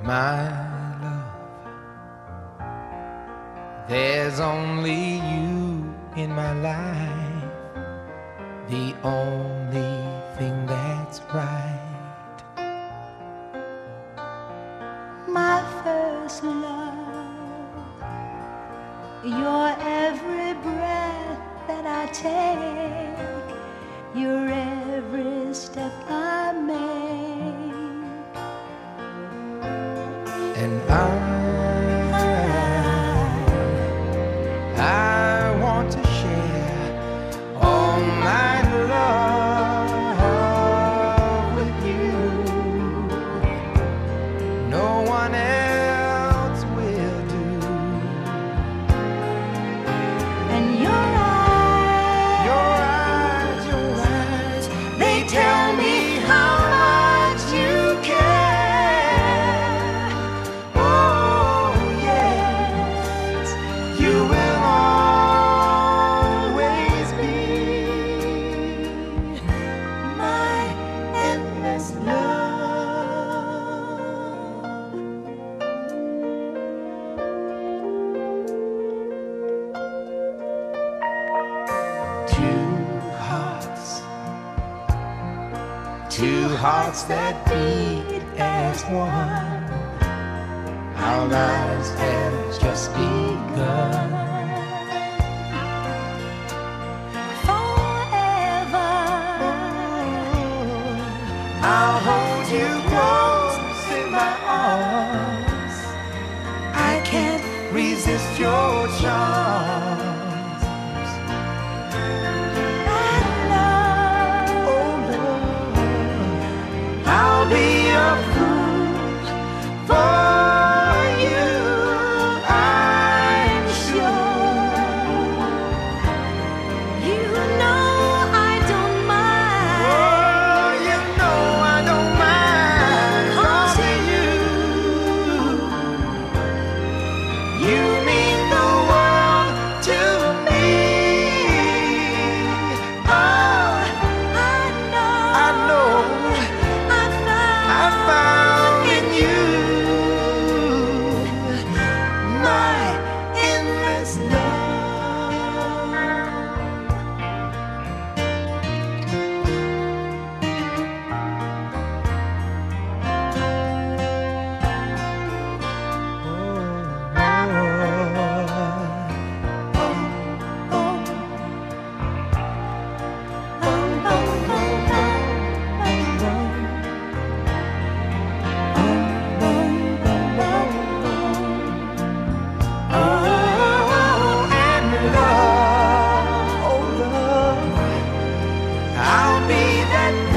My love, there's only you in my life, the only thing that's right. My first love, your every breath that I take, your every step I make. And I want to share all my love with you. No one else will do. And your eyes, they tell me how much you care. Oh yes, you will always be my endless love. Two hearts that beat as one. Our lives have just begun. Forever, I'll hold you close in my arms. I can't resist your charms. I'll be a fool for you, I'm sure. you know I don't mind. Oh, you know I don't mind. 'Cause you mean the world to me. Oh, I know. I found in you my endless love. I'll be that